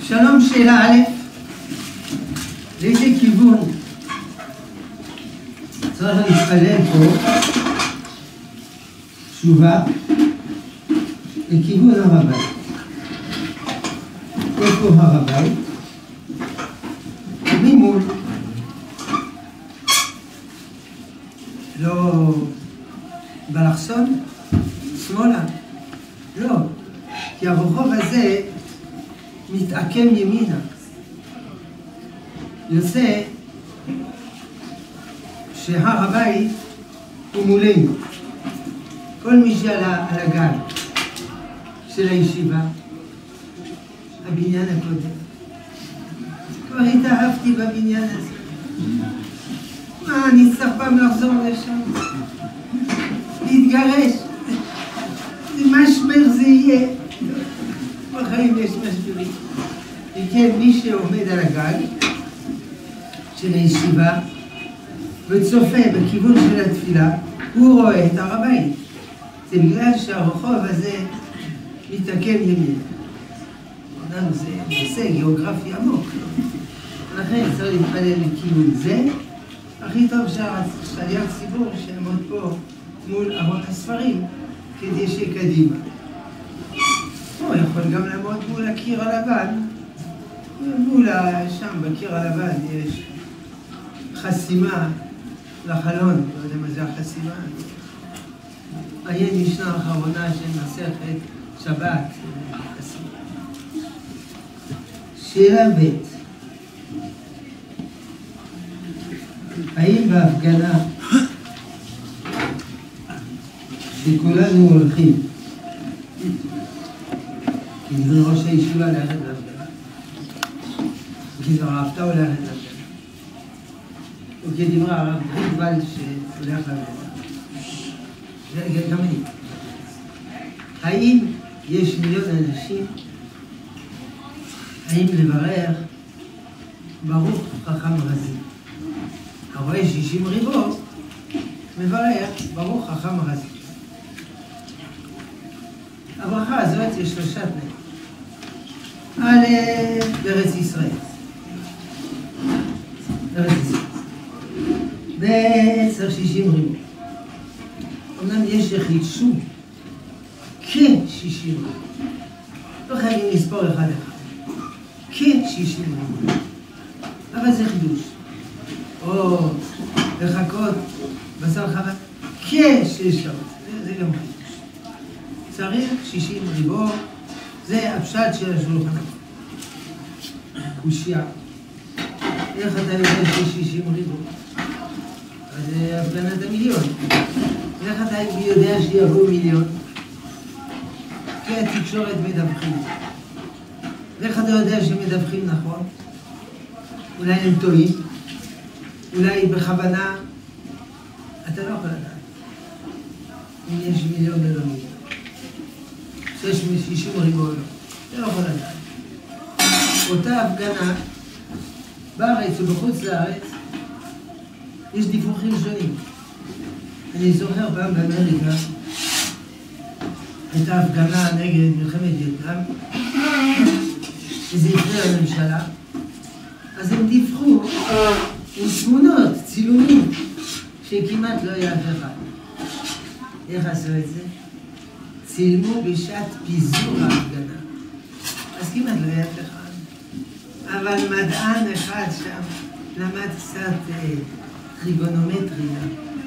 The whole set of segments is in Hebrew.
שלום שאלה א', לאיזה כיוון צריך להתפלל פה תשובה לכיוון הר הבית? איפה הר הבית? ממול, לא באלכסון, שמאלה, לא, כי הרחוב הזה מתעקם ימינה, יוצא שהר הבית הוא מולנו. כל מי שעלה על הגג של הישיבה, הבניין הקודם, כבר התאהבתי בבניין הזה. מה, אני צריך פעם לחזור לשם? להתגרש? משבר זה יהיה. בחיים יש משברים. וכן, מי שעומד על הגג של הישיבה וצופה בכיוון של התפילה, הוא רואה את הר הבית. זה בגלל שהרחוב הזה מתעקם ימין. זה נושא גיאוגרפי עמוק. לכן צריך להתפלל לכיוון זה. הכי טוב שהשליח ציבור שיעמוד פה מול אבות הספרים כדי שקדימה. הוא יכול גם לעמוד מול הקיר הלבן. מול שם בקיר הלבן יש חסימה לחלון, לא יודע מה זה החסימה. עיין משנה האחרונה של מסכת שבת. שאלה ב', האם בהפגנה שכולנו הולכים, כי זה ראש הישיבה ללכת להפגנה, כי זה רבתא הולכת להפגנה, וכדברה הרב חידוולד שהולך להפגנה, גם אני. האם יש מיליון אנשים, האם לברך ברוך חכם רזי? הרואה 60 ריבו, מברך ברוך חכם רזי. הברכה הזאת יש שלושה תנאים. א', בארץ ישראל. בארץ ישראל. ב', צריך 60 ריבו. אמנם יש שחידשו כ-60 ריבו. לא חייבים לספור אחד אחד. כ-60 ריבו. אבל זה חידוש. או לחכות בשר חב"ד כ-6 שעות. זה גם חידוש. צריך 60 ריבו, זה הפשט של השולחן. קושיה. איך אתה יודע שיש 60 ריבו? אז זה הפגנת המיליון. איך אתה יודע שיבואו מיליון? כי התקשורת מדווחים. איך אתה יודע שמדווחים נכון? אולי הם טועים? אולי בכוונה? אתה לא יכול לדעת. אם יש מיליון ולא מיליון. 60 ריבו לא. אתה לא יכול לדעת. אותה הפגנה, בארץ ובחוץ לארץ, יש דיווחים שונים. אני זוכר פעם באמריקה, הייתה הפגנה נגד מלחמת וייטנאם, וזה הפריע לממשלה, אז הם דיווחו עם תמונות, צילומים, שכמעט לא היה אף אחד. איך עשו את זה? צילמו בשעת פיזור ההפגנה. אז כמעט לא היה אף אחד. אבל מדען אחד שם למד קצת טריגונומטריה,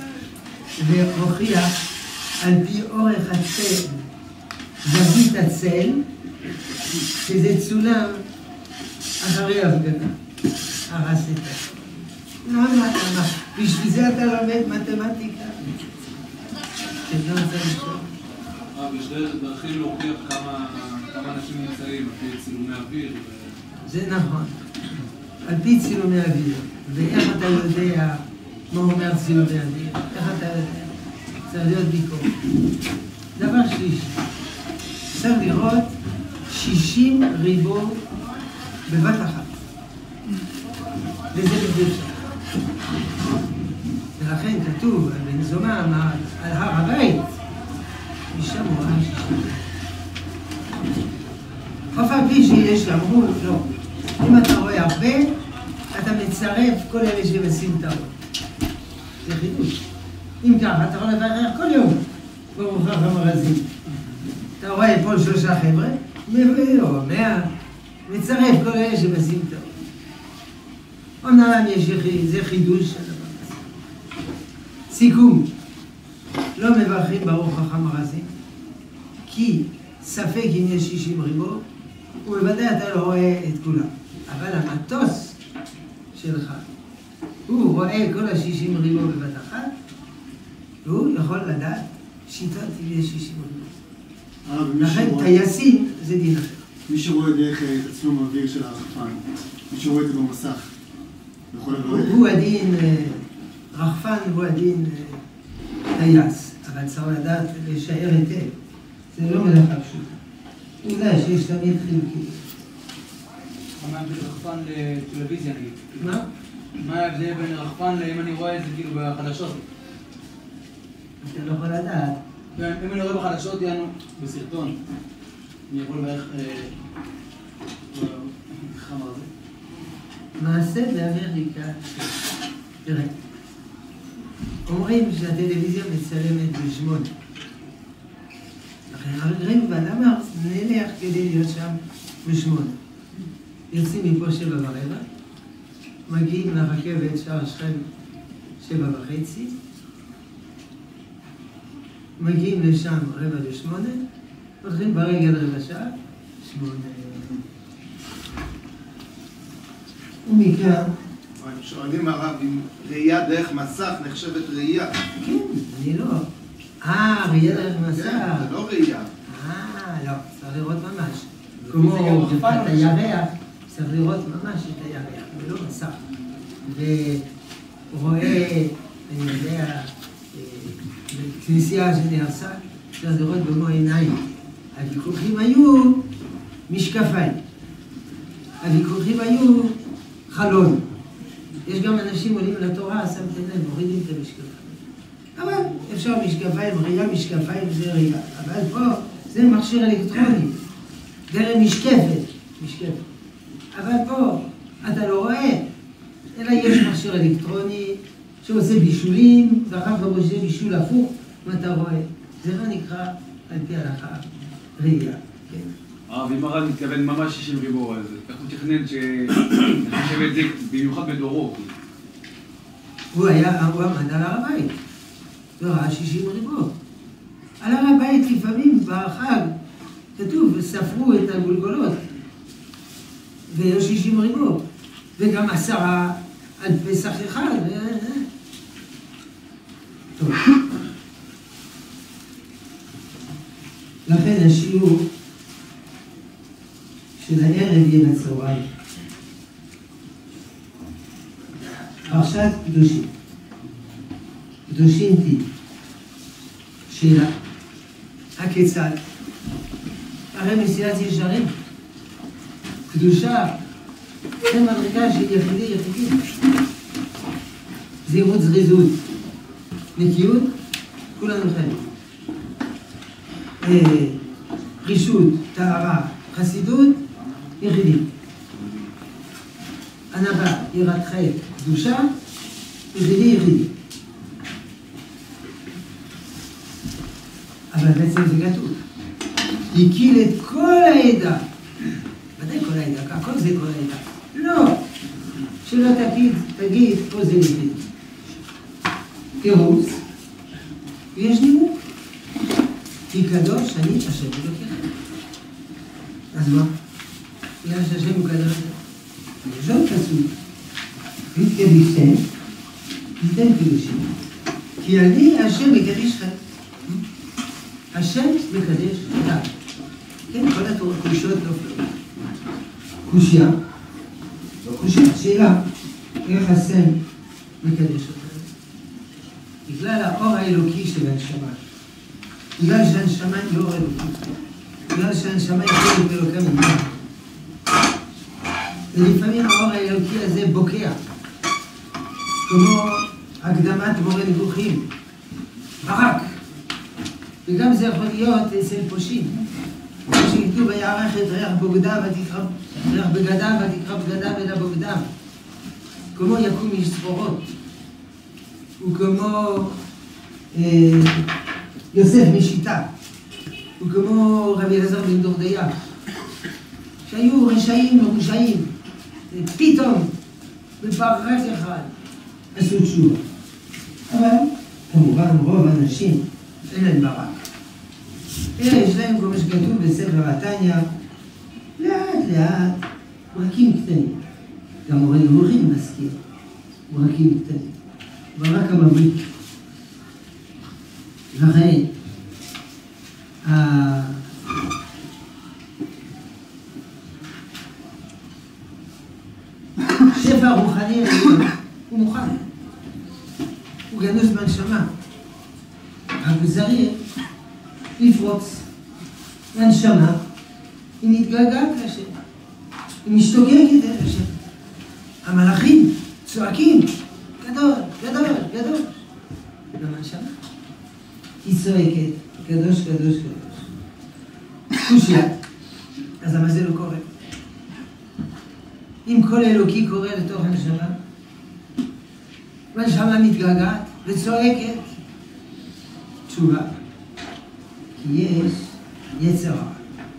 והוכיח על פי אורך הצל, זווית הצל, שזה צולם אחרי ההפגנה. הרס את זה. למה? בשביל זה אתה לומד מתמטיקה. שזה רוצה לשאול. בשביל דרכים להוכיח כמה אנשים נמצאים, על פי צילומי אוויר. זה נכון. על פי צילומי אוויר. ואיך אתה יודע מה אומר צילומי אוויר? איך אתה יודע? צריך להיות ביקורת. דבר שלישי. צריך לראות 60 ריבו בבת אחת. וזה בדיוק. ולכן כתוב על בן זומא אמר על הר הבית, משם הוא ראה 60. אף על פי שיש שאמרו, לא. אם אתה רואה הרבה, אתה מצרף כל אלה שבסמטאות. זה חידוש. אם ככה, אתה יכול לברך כל יום, ברוך המרזים. אתה רואה פה 3 חבר'ה, או 100, מצרף כל אלה שבסמטאות. אמנם זה חידוש של הדבר הזה. סיכום, לא מברכים ברוך המרזים, כי ספק אם יש 60 ריבו, ובוודאי אתה לא רואה את כולם. אבל המטוס שלך, הוא רואה כל ה-60 ריבו בבת אחת, והוא יכול לדעת שיטות אם יש 60 ריבו. לכן טייסים זה דין אחר. מי שרואה דרך תצלום האוויר של הרחפן, מי שרואה את זה במסך, יכול לברך? הוא הדין רחפן, הוא הדין טייס, אבל צריך לדעת לשער היטב. זה לא מלאכה פשוטה. הוא יודע שיש תמיד חילוקים. מה ההבדל רחפן לטלוויזיה נגיד? מה? מה ההבדל בין רחפן אם אני רואה את זה כאילו בחדשות? אתה לא יכול לדעת. אם אני רואה בחדשות, יענו בסרטון, אני יכול לברך חמר הזה? מעשה באמריקה, תראה, אומרים שהטלוויזיה מצלמת ב8. לכן הרגעים ואדם נלך כדי להיות שם ב8. יוצאים מפה 7:15, מגיעים לרכבת שער שכם 7:30, מגיעים לשם 7:45, הולכים ברגל רבע שעה, 8. ומכאן... שואלים הרב, אם ראייה דרך מסך נחשבת ראייה. כן, אני לא. ראייה דרך מסך. כן, זה לא ראייה. לא, צריך לראות ממש. כמו ברכת הירח, צריך לראות ממש את הירח, ולא מסך. ורואה, אני יודע, כנסייה שנהרסה, צריך לראות במו עיניים. הוויכוחים היו משקפיים. הוויכוחים היו חלון. יש גם אנשים עולים לתורה, שמתם לב, מורידים את המשקפיים. אבל אפשר משקפיים, ראייה משקפיים זה ראייה. אבל פה זה מכשיר אלקטרוני, דרך משקפת. אבל פה אתה לא רואה, אלא יש מכשיר אלקטרוני שעושה בישולים, ואחר כך עושה בישול הפוך, ואתה רואה. זה לא נקרא על פי ההלכה ראייה. ואם הרב מתכוון ממש 60 ריבו, אז כך הוא תכנן שנחשב את זה במיוחד בדורו. הוא עמד על הר הבית, וראה 60 ריבו. על הר הבית לפעמים בחג כתוב, ספרו את הגולגולות, ויש 60 ריבו, וגם 10 על פסח אחד. טוב. לכן השיעור של הערב יהיה בצהריים. פרשת קדושים. קדושים תהיו. שאלה. הכיצד? הרי מסילת ישרים. קדושה זה מדרגה של יחידי. זהירות, זריזות, נקיות, כולנו חיים. פרישות, טהרה, חסידות, יחידי. ענווה, יראת חטא, קדושה, יחידי. אבל בעצם זה כתוב. הקיל את כל העדה. ודאי כל העדה, הכל זה כל העדה. לא. שלא תגיד, פה זה יחידי. תירוץ, ויש נימוק. כי קדוש אני השם אלוקיכם. אז מה? בגלל שהשם הוא קדוש. יש עוד פסוק. והתקדישתם, ניתן קדושים. כי אני השם מקדישכם. השם מקדש אותם. כן, כל הקדושות נופלות. קושיה, לא קושיה, שאלה, איך השם מקדש אותם? בגלל האור האלוקי של הנשמה. בגלל שהנשמה היא לא אור אלוקי. בגלל שהנשמה היא חלק אלוקי ממנה. ולפעמים האור האלוקי הזה בוקע. כמו הקדמת מורה נבוכים. ברק. וגם זה יכול להיות אצל פושעים. פושעים כתוב ויערך את ריח בגדיו ותקרא בגדיו אל הבגדיו. כמו יקום איש סחורות, וכמו יוסף משיטה, וכמו רבי אלעזר בן דורדיה, שהיו רשעים מרושעים, פתאום בפרק אחד עשו תשובה. אבל כמובן רוב האנשים אין להם ברק. אלא יש להם, כמו שכתוב בספר התניא, לאט לאט ברקים קטנים. גם מורה נבוכים מזכיר, ברקים קטנים. ברק המבריק. לכן, השפע הרוחני הוא מוכן. הוא גנוז בנשמה. רק צריך לפרוץ. והנשמה היא מתגעגעת לשם. היא משתוקקת אל השם. המלאכים צועקים, גדול, גדול, גדול. והנשמה היא צועקת, קדוש, קדוש, קדוש. קושיה, אז למה זה לא קורה? אם כל אלוקי קורא לתוך הנשמה, והנשמה מתגעגעת וצועקת, תשובה, כי יש יצר הרע.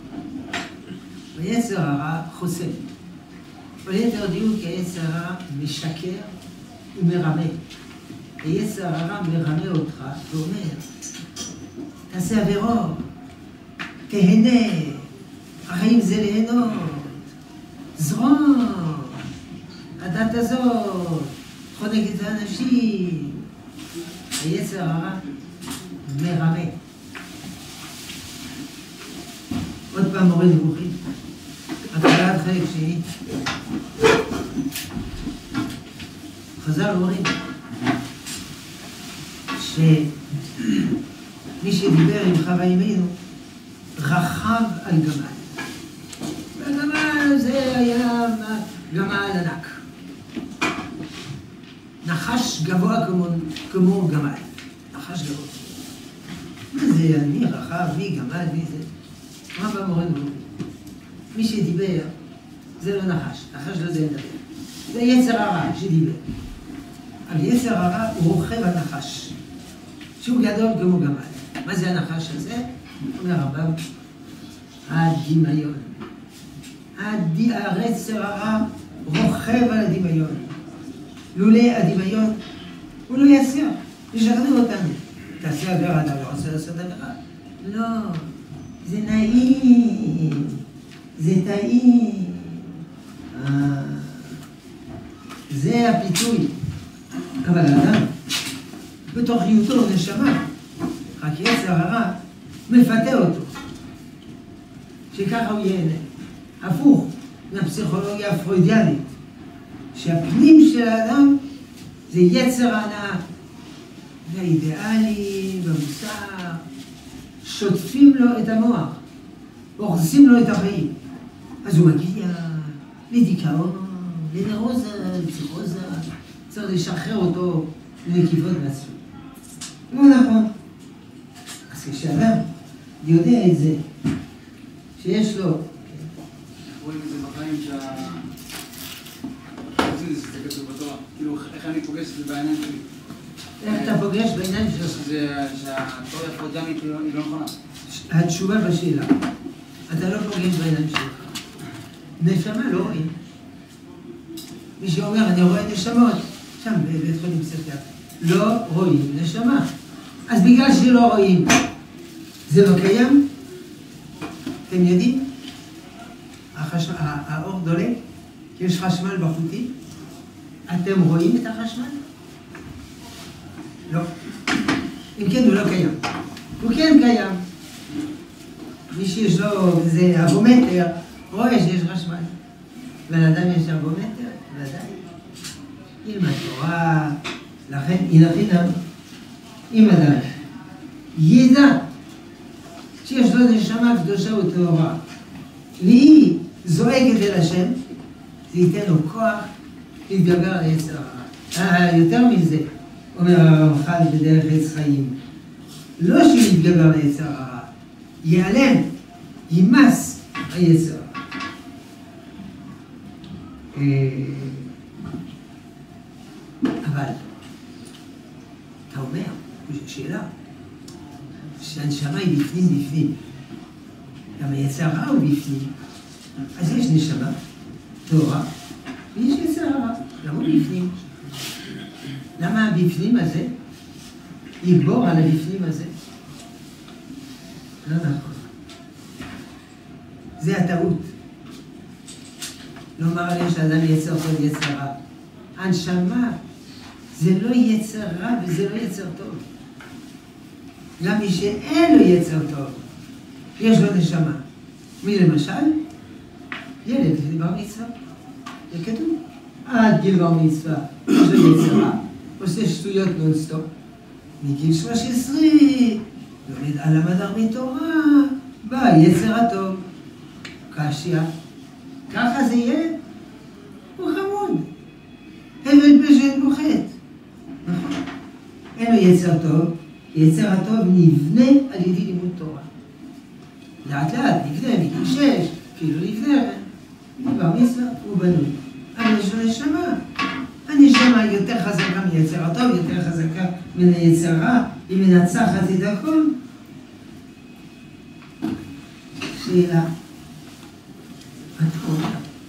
ויצר הרע חוסם. וליתר דיוק היצר הרע משקר ומרמה. היצר הרע מרמה אותך ואומר, תעשה עבירות, תהנה, החיים זה ליהנות, זרום, הדת הזאת, חונק את האנשים. היצר הרע מרמה. עוד פעם מורה נבוכים. התחלת חלק שני. חז"ל אומרים שמי שדיבר עם חווה אימנו רכב על גמל. והגמל זה היה גמל ענק. נחש גבוה כמו גמל. נחש גבוה. מה זה? מי רכב? מי גמל? מי זה? מה במורה נבוכים? מי שדיבר זה לא נחש. נחש לא זה לדבר. זה יצר הרע שדיבר. אבל יצר הרע הוא רוכב הנחש. שהוא גדול כמו גמל. מה זה הנחש הזה? אומר הרמב"ם, הדמיון. היצר הרע רוכב על הדמיון. לולא הדמיון הוא לא יעשה. ישכנע אותנו. תעשה עבירה, אתה לא רוצה לעשות עבירה? לא. זה נעים. זה טעים. זה הפיתוי. אבל האדם, בתוך היותו נשמה, רק יצר הרע מפתה אותו. שככה הוא ייהנה. הפוך מהפסיכולוגיה הפרוידיאנית. שהפנים של האדם זה יצר ההנאה. והאידיאלים, והמוסר, שוטפים לו את המוח, הורסים לו את החיים. אז הוא מגיע לדיכאון, לנרוזה, לפסיכוזה, צריך לשחרר אותו לנקיפות מעצמו. לא נכון. אז כשאדם יודע את זה, שיש לו... רואים את זה בחיים זה כתוב בתורה. כאילו, איך אני פוגש את זה בעיניים שלי? איך אתה פוגש בעיניים שלך? שהתיאוריה הפרוידיאנית היא לא נכונה. התשובה בשאלה, אתה לא פוגש בעיניים שלך. נשמה לא רואים. מי שאומר, אני רואה נשמות, שם בבית חולים פסיכיאטרי. לא רואים נשמה. אז בגלל שלא רואים, זה לא קיים? אתם יודעים? האור דולק, כי יש חשמל בחוטים. אתם רואים את החשמל? לא. אם כן, הוא לא קיים. הוא כן קיים. מי שיש לו איזה אבומטר, רואה שיש חשמל. ולאדם יש אבומטר, ודאי. ילמד תורה, לכן הנה אם אדם ידע שיש לו נשמה קדושה וטהורה, והיא זועקת אל השם, זה ייתן לו כוח להתגבר על יצר הרע. יותר מזה, אומר הרמח"ל בדרך עץ חיים, לא שיתגבר על יצר הרע, ייעלם, יימס היצר. אבל, אתה אומר, שאלה, שהנשמה היא בפנים. גם היצר הרע הוא בפנים. אז יש נשמה, טהורה, ויש יצר הרע, למה הוא בפנים? למה הבפנים הזה יגבור על הבפנים הזה? לא נכון. זה הטעות. לומר עליהם שאדם יצר טוב יצר רע. הנשמה זה לא יצר רע וזה לא יצר טוב. גם מי שאין לו יצר טוב, יש לו נשמה. מי למשל? ילד בר מצווה. זה כתוב. עד גיל בר מצווה יש לו יצר רע, עושה שטויות נונסטופ. מגיל 13 לומד על המדר מתורה, בא יצר הטוב. קשיה. ככה זה יהיה? הוא חמוד. הבל בשן בוחט. נכון? אין לו יצר טוב. יצר הטוב נבנה על ידי לימוד תורה. לאט לאט נבנה מגיל 6, אפילו לפני בר מצווה הוא בנוי. אבל יש לו נשמה. הנשמה יותר חזקה מיצר הטוב, יותר חזקה מן היצר רע, היא מנצחת את הכל. שאלה. אתה אומר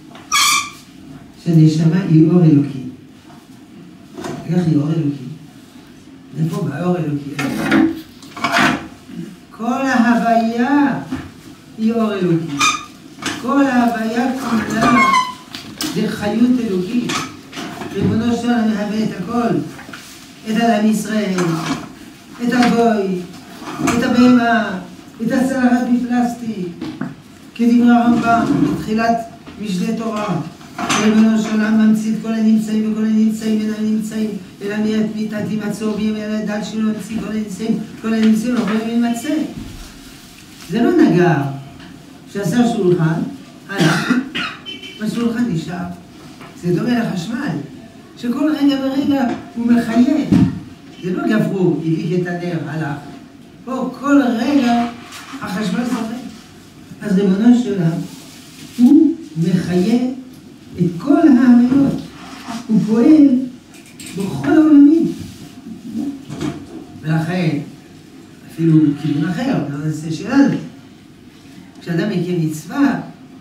שהנשמה היא אור אלוקי. איך היא אור אלוקי? איפה באור אלוקי? כל ההוויה היא אור אלוקי. כל ההוויה כולה זה חיות אלוקית. ריבונו של עולם מהווה את הכל. את אדם ישראל, את הגוי, את הבהמה, את הצלחת מפלסטיק. כדברי הרמב"ם, בתחילת משנה תורה, ריבונו של עולם ממציא את כל הנמצאים וכל הנמצאים אינם נמצאים, אלא מיתת ימצאו בימי הדל שלו ממציא כל הנמצאים לא יכולים להימצא. זה לא נגר שעשה שולחן, הלך, והשולחן נשאר. זה דומה לחשמל, שכל רגע ורגע הוא מחיה. זה לא גברו, הדליק את הנר, הלך. פה כל רגע החשמל זורק. אז ריבונו של עולם, הוא מחיה את כל ההוויות. הוא פועל בכל העולמים. ולכן, אפילו כיוון אחר, לא נעשה שלנו. כשאדם מקיים מצווה,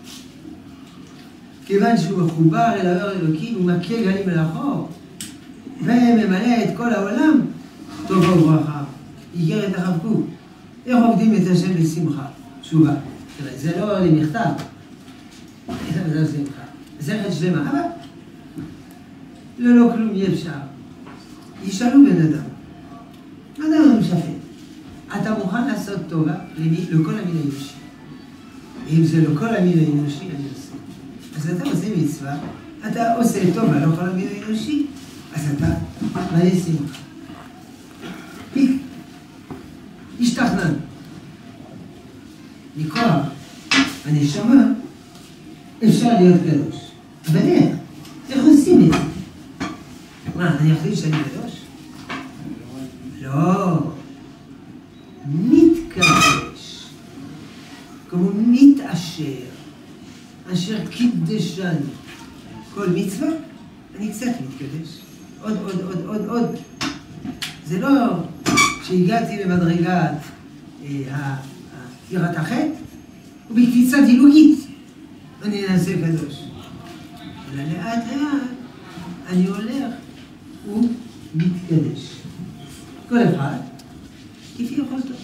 כיוון שהוא מחובר אל האור האלוקי, הוא מכה גלים אל החור, וממלא את כל העולם, טוב וברכה. איגרת הרב קוק. איך עובדים את השם בשמחה? תשובה. זה לא למכתב. זה לא שמחה. מסכת שלמה. אבל לא כלום אי אפשר. ישאלו בן אדם. אדם משפט. אתה מוכן לעשות טובה לכל המין האנושי. אם זה לא כל המין האנושי, אני עושה. אז אתה עושה מצווה, אתה עושה טובה לכל המין האנושי, אז אתה מלא שמחה. פיק. השתכנן. מכוח הנשמה אפשר להיות קדוש. אבל איך עושים את זה? מה, אני אחליט שאני קדוש? לא. מתקדש. כמו מתעשר. אשר קידשני. כל מצווה, אני קצת מתקדש. עוד. זה לא שהגעתי למדרגת יראת החטא, ובקפיצה דילוגית אני נעשה קדוש. אלא לאט אני הולך ומתקדש. כל אחד כפי יכולתו.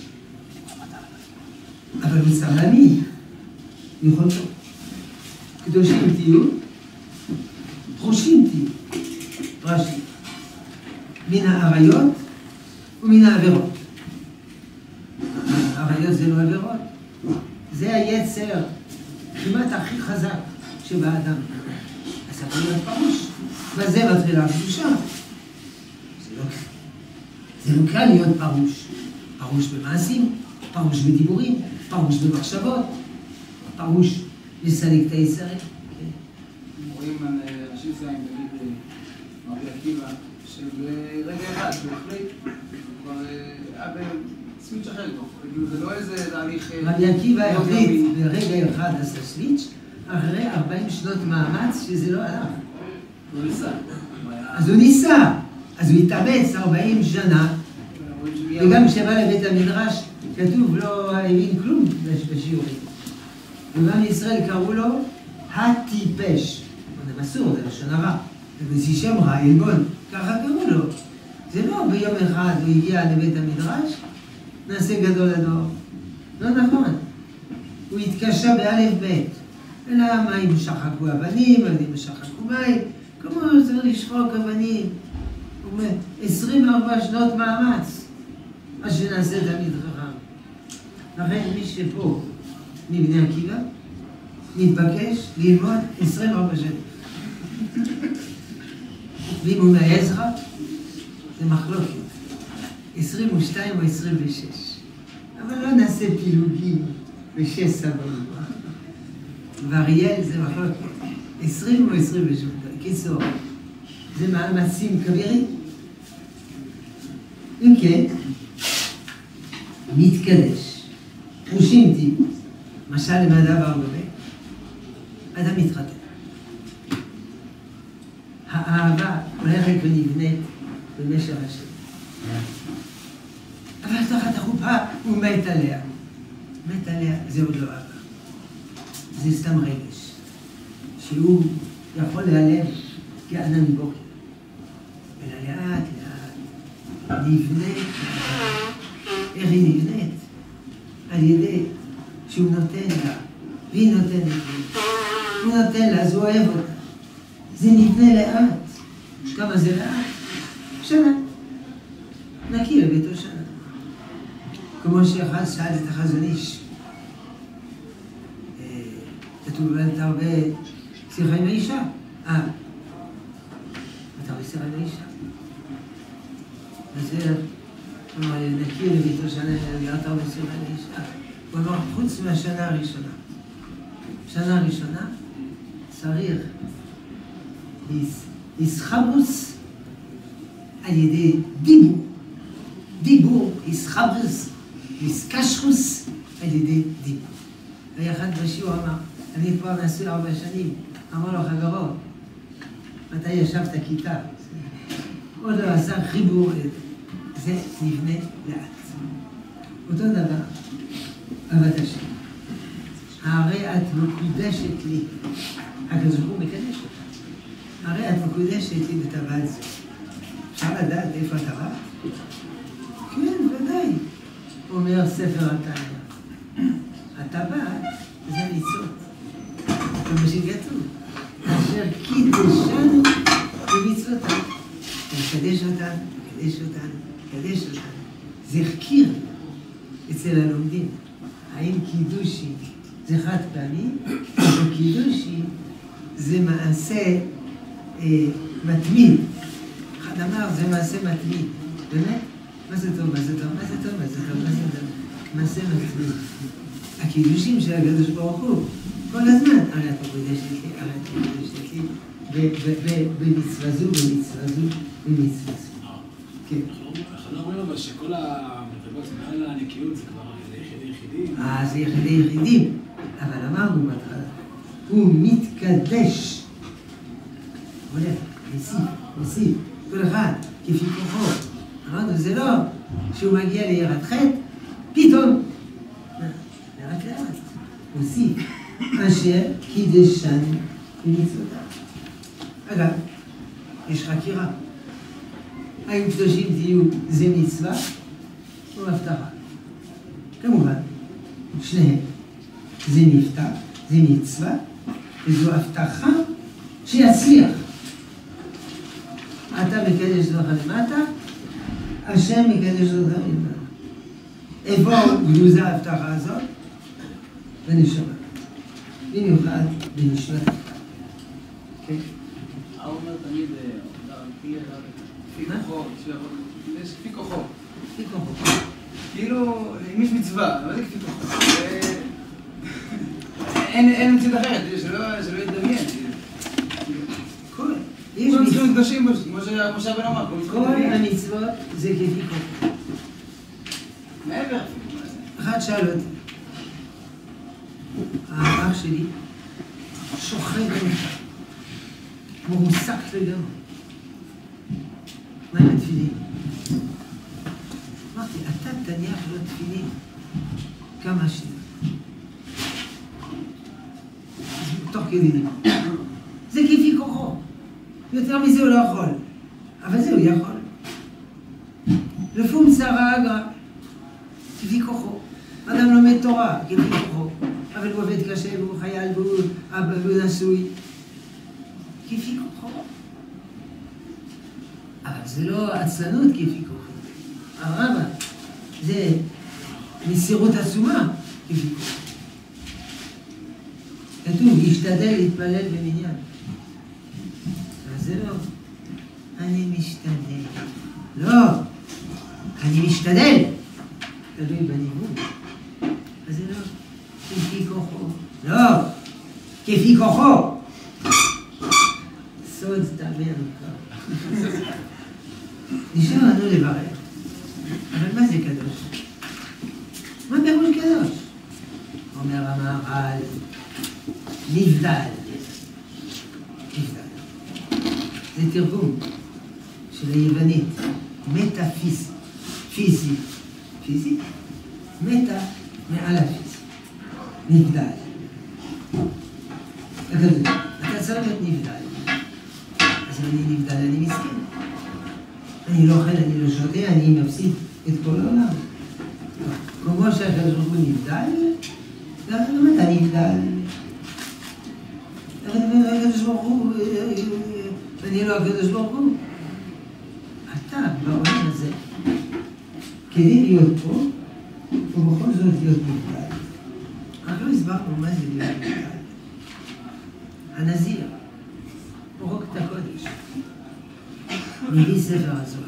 אבל הוא סבלני יכולתו. קדושים תהיו, פרושים תהיו. רש"י. מן העריות ומן העבירות. העריות זה לא עבירות. זה היצר כמעט הכי חזק שבאדם. אז אתה להיות פרוש. וזה מתחילה הקדושה. זה לא קל להיות פרוש. פרוש במעשים, פרוש בדיבורים, פרוש במחשבות, פרוש לסלק את היצרים. רואים על ראשי זין, נגיד רבי עקיבא, שברגע אחד, בהחליט, כבר היה סוויץ' אחר, זה לא איזה תהליך... רבי עקיבא החליט ברגע אחד עשה סוויץ', אחרי 40 שנות מאמץ שזה לא הלך. הוא ניסה. אז הוא ניסה, אז הוא התאמץ 40 שנה, וגם כשבא לבית המדרש, כתוב לא הבין כלום בשיעורים. ובעם ישראל קראו לו הטיפש. זה מסור, זה לשון הרע. זה שם רע, עלבון, ככה קראו לו. זה לא ביום אחד הוא הגיע לבית המדרש, נעשה גדול הדור. לא נכון. הוא התקשה באלף בית. אלא מים שחקו אבנים, אבנים שחקו מים, כמו צריך לשחוק אבנים. הוא אומר, 24 שנות מאמץ, מה שנעשה תמיד חכם. לכן מי שפה מבני עקיבא, מתבקש ללמוד 24 שנים. ואם הוא מעזרא, זה מחלוקת. 22 או 26. אבל לא נעשה פילוגים ושש סבבים. ואריאל זה מחלוקת. 20 או 28. קיצור, זה מאמצים כבירים. אם כן, מתקדש. פרושינתי, משל למדע בהרבה, אדם מתחתן. האהבה הולכת ונבנית במשך השם. אבל תחת החופה הוא מת עליה. מת עליה, זה עוד לא אהבה. זה סתם רגש. שהוא יכול להיעלם כענן בוקר. אלא לאט לאט נבנית. איך היא נבנית? על ידי שהוא נותן לה, והיא נותנת לי. הוא נותן לה, אז הוא אוהב אותה. זה נבנה לאט. כמה זה לאט? שנה. נכיר ביתו שנה. כמו שאחד שאל את החזון איש. כתוב אתה הרבה שיחה עם האישה. אתה הרבה שיחה עם האישה. אז זה נכיר ביתו שנה, אתה הרבה שיחה עם האישה. הוא אמר, חוץ מהשנה הראשונה. שנה הראשונה צריך יסחבוס על ידי דיבור. דיבור, יסחבוס, יסקשרוס על ידי דיבור. היה אחד בשיעור אמר, אני כבר נשוי 4 שנים. אמר לו חברו, מתי ישבת כיתה? עוד לא עשה חיבור, זה נבנה לאט. אותו דבר, אהבת השם. הרי את מקודשת לי. הקדוש ברוך הוא מקדש אותה. הרי את מקודשת לי בטבעת זו. אפשר לדעת איפה הטבעת? כן, ודאי. אומר ספר התניא. הטבעת זה המצוות. זה מה שכתוב. אשר קידשנו במצוותיו. מקדש אותנו, מקדש אותנו, מקדש אותנו. זה חקיר אצל הלומדים. האם קידושי זה חד פעמי, או קידושי זה מעשה מתמיד. אחד אמר, זה מעשה מתמיד. באמת? מה זה טוב, מה זה טוב, מה זה טוב, מה זה טוב, מה זה טוב? מעשה מתמיד. הקידושים של הקדוש ברוך הוא, כל הזמן, הרי אתה קודשת לי, הרי אתה קודשת לי, במצווה זו, במצווה זו, במצווה זו. כן. אנחנו לא אומרים אבל שכל המדרגות מעל הנקיות זה כבר יחידים. זה יחידים, אבל אמרנו בהתחלה, הוא מתקדש. הולך, מוסיף, כל אחד, כפי כוחו. אמרנו, זה לא שהוא מגיע ליראת חטא, פתאום. רק לאט, מוסיף, אשר קידשנו במצוותיו. אגב, יש חקירה. האם קדושים תהיו זה מצווה או הבטחה? כמובן, שניהם. זה נפתח, זה מצווה, וזו הבטחה שיצליח. אתה מקדש לך למטה, השם מקדש לך למטה. איפה גלוזה ההבטחה הזאת? בנשמה. במיוחד בנשמת הבטחה. כן? הוא אומר תמיד, לפי כוחו. לפי כוחו. כאילו, אם יש מצווה, אבל זה כפי כוחו. אין מציאות אחרת, שלא ידמיין. יש מצוות קדושים, כמו שהבן אמר. כל המצוות זה כפי כוחו. מעבר. אחד שאל אותי, האח שלי שוכב במיטה, מרוסק לגמרי. מה עם התפילין? אמרתי, אתה תניח לו תפילין כמה שנים. תוך כדי דיבור. זה כפי כוחו. יותר מזה הוא לא יכול. אבל זה הוא יכול. לפום שרה אגרא, כפי כוחו. אדם לומד תורה, כפי כוחו. אבל הוא עובד קשה והוא חייל והוא נשוי. כפי כוחו. אבל זה לא עצלנות כפי כוחו. הרבה, זה מסירות עצומה כפי כוחו. כתוב, ישתדל להתפלל במניין. אבל זה לא, אני משתדל. לא, אני משתדל. תלוי בניגוד. אז זה לא, כפי כוחו. לא, כפי כוחו. סוד תאמן מוכר. נשאר לנו לברך. אבל מה זה קדוש? מה פירוש קדוש? אומר המהר"ל, נבדל. נבדל. זה תרגום של היוונית, מטאפיזית. פיזית. פיזית? מטה מעל הפיזית. נבדל. אתה צריך להיות נבדל. אז אם אני נבדל, אני מסכן. אני לא אוכל, אני לא שותה, אני מפסיד את כל העולם. כמו שהקדוש ברוך הוא נבדל, גם אתה נבדל. הקדוש ברוך הוא, אני לא הקדוש ברוך הוא. אתה בעולם הזה, כדי להיות פה, ובכל זאת להיות נבדל. רק לא הסברנו מה זה להיות נבדל. הנזיר, פורק את הקודש, מביא ספר הזוהר.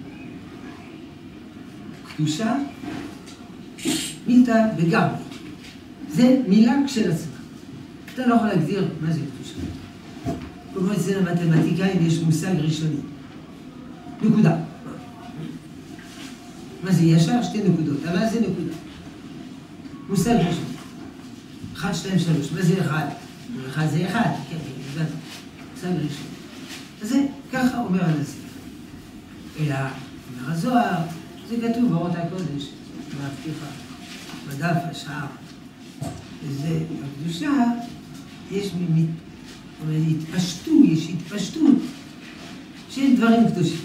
קדושה, מילתא בגמרי. זה מילה כשלעצמה. אתה לא יכול להגדיר מה זה קדושה. כמו אצל המתמטיקאים יש מושג ראשוני. נקודה. מה זה ישר? שתי נקודות. אבל זה נקודה. מושג ראשוני. 1, 2, 3. מה זה אחד? אחד זה אחד. כן, הבנתי. מושג ראשוני. אז זה ככה אומר הנזיר. אלא, אומר הזוהר, זה כתוב באורות הקודש, בהבטיחה, בדף השער. וזה, בקדושה, יש התפשטות של דברים קדושים.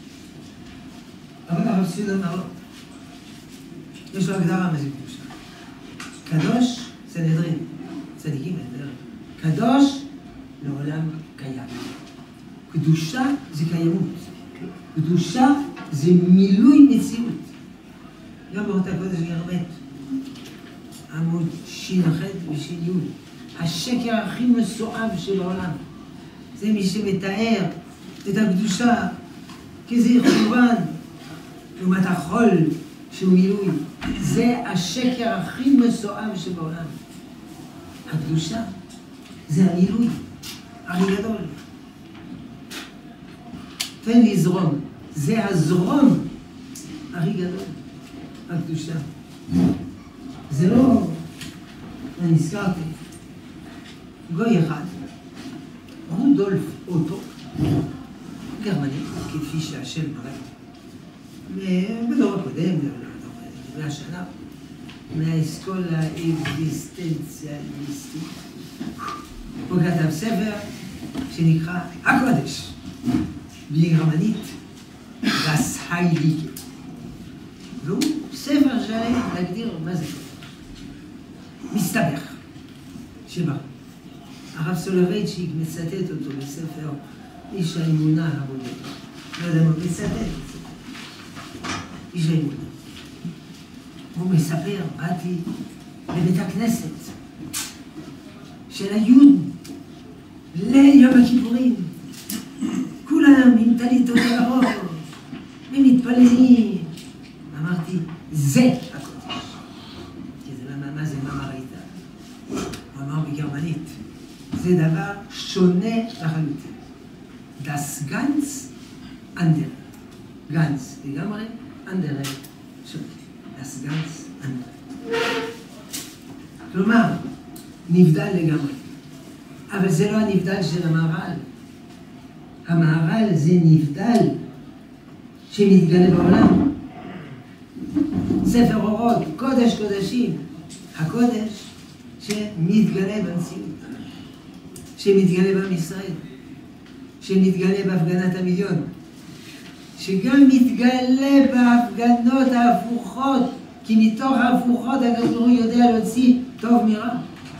אבל הרב סיוד אמר לו, יש לו הגדרה מה זה קדושה. קדוש, סנהדרין, צדיקים, קדוש לעולם קיים. קדושה זה קיימות. קדושה זה מילוי מציאות. גם באורות הקודש גרמת. עמוד ש"ח וש"י. השקר הכי מסואב של העולם. זה מי שמתאר את הקדושה כזיר חורבן, לעומת החול שהוא מילוי. זה השקר הכי מסואב שבעולם. הקדושה זה המילוי הכי גדול. תן לי זרום. זה הזרום הכי גדול. הקדושה. זה לא, אני הזכרתי, גוי אחד, רודולף אוטו, גרמני, כפי שהשם מראה, בדור הקודם, דברי השנה, מהאסכולה האקזיסטנציאליסטית, הוא כתב ספר שנקרא הקודש, בגרמנית, Das Heilige. והוא ספר שלם להגדיר מה זה קודש. מסתבך, שבא. הרב סולובייצ'יק מצטט אותו בספר איש האמונה הבודד. לא יודע מה, מצטט את זה. איש האמונה. הוא מספר, באתי לבית הכנסת של היהודים, ליל יום הכיפורים. כולם עם טליתות ירוק, ומתפללים. אמרתי, זה הקודש. כי זה מה זה, מה ראית? הוא אמר בגרמנית, זה דבר שונה לחלוטין. Das ganz andere. ganz לגמרי, andere, שונה. das ganz andere. כלומר, נבדל לגמרי. אבל זה לא הנבדל של המהר"ל. המהר"ל זה נבדל שמתגלה בעולם. ספר אורות, קודש קודשים. הקודש שמתגלה במציאות. שמתגלה בעם ישראל. שמתגלה בהפגנת המיליון. שגם מתגלה בהפגנות ההפוכות, כי מתוך ההפוכות הקדוש ברוך הוא יודע להוציא טוב מרע.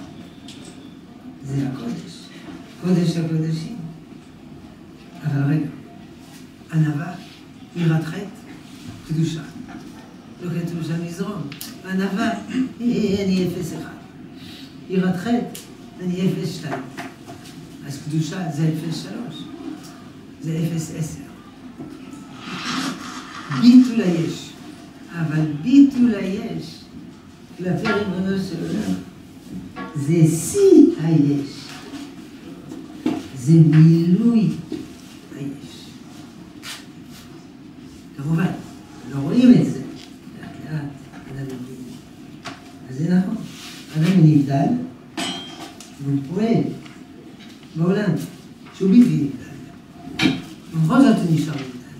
זה הקודש, קודש הקודשים. אבל רגע, ענווה, יראת חטא, קדושה. לא כתוב שם מזרום. ענווה, אני 0-1. יראת חטא, אני 0-2. אז קדושה זה 0-3. זה 0-10. ביטול היש. אבל ביטול היש, כלפי ריבונו של עולם, זה שיא היש. זה מילוי היש. כמובן, לא רואים את זה. לאט לאט, אדם מבין. אז זה נכון. אדם נבדל, והוא פועל בעולם, שהוא בלתי נבדל. ובכל זאת הוא נשאר נבדל.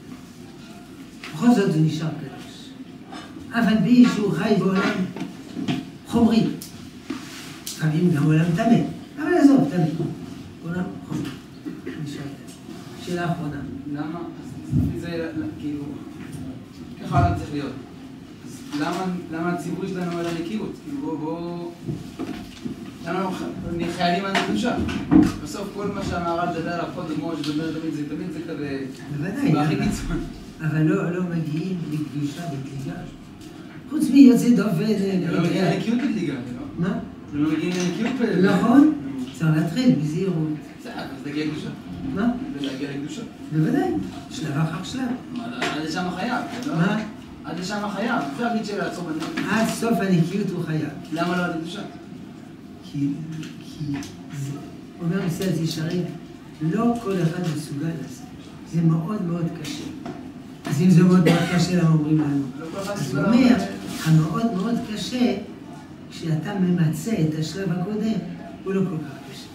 בכל זאת הוא נשאר קדוש. אבל בי שהוא חי בעולם חומרי. לפעמים גם עולם טמא. אבל עזוב, טמא. עולם חומרי. נשאר. שאלה אחרונה. למה? זה כאילו... ככה העולם צריך להיות. אז למה הציבור שלנו על הנקיות? כאילו בואו... למה אנחנו חיילים על הקדושה? בסוף כל מה שהמהר"ל מדבר עליו קודם, שדבר תמיד זה כזה... בוודאי. והכי קיצון. אבל לא מגיעים לקדושה בקליגה. חוץ מיוצא דופן... לא מגיעים לנקיות בקליגה, לא? מה? לא מגיעים לנקיות בקליגה. נכון. צריך להתחיל בזהירות. אז תגיע לקדושה. מה? ולהגיע לקדושה. בוודאי. שלב אחר שלב. עד לשם החייב. מה? עד לשם החייב. אפשר להגיד שלעצור בנקיות. עד סוף הנקיות הוא חייב. למה לא עד לקדושה? כי זה... אומר מסילת ישרים, לא כל אחד מסוגל לזה. זה מאוד מאוד קשה. אז אם זה מאוד מאוד קשה, למה אומרים לנו? אז הוא אומר, המאוד מאוד קשה, כשאתה ממצא את השלב הקודם, הוא לא כל כך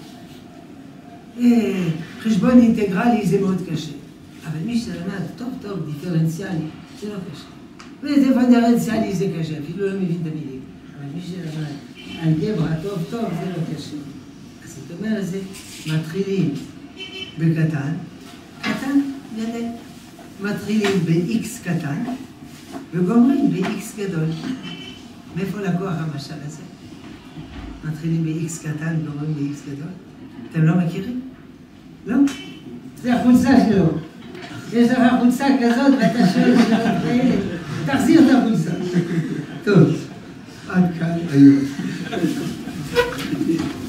קשה. חשבון אינטגרלי זה מאוד קשה. אבל מי שלמד טוב טוב דיפרנציאלי, זה לא קשה. ודיפרנציאלי זה קשה, אפילו לא מבין את המילים. אבל מי שלמד אלגברה טוב טוב, זה לא קשה. אז זאת אומרת, זה מתחילים בקטן, קטן, גדל. מתחילים ב-X קטן, וגומרים ב-X גדול. מאיפה לקוח המשל הזה? מתחילים ב-X קטן, וגומרים ב-X גדול. אתם לא מכירים? לא? זה החולצה שלו. יש לך חולצה כזאת, ואתה שואל שאלות כאלה. תחזיר את החולצה. טוב, עד כאן היום.